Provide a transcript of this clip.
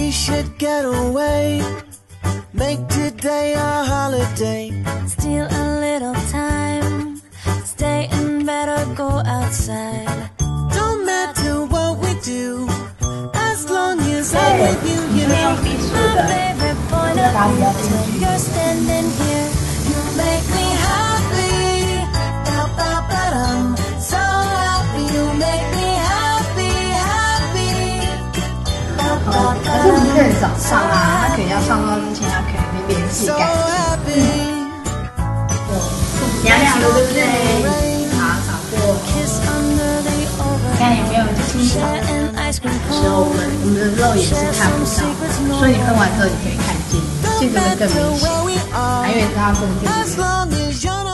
we should get away. Make today our holiday. Steal a little time. Stay in bed or go outside. Don't matter what we do, as long as I'm with you, you know. My favorite point of view till you're standing here. You make me happy. Ba-ba-ba-dum. So happy. You make me happy, happy. 可是不是很早上啊，他可能要上到之前，他可能没联系 So 感。 happy. 凉凉的，对不对？好，扫过。 Kiss under the 看有没有清爽 overhead. 的时候，我们的肉眼是看不到，所以你喷完之后你可以看见，这个会更明显，还以为它不能 As long as you're not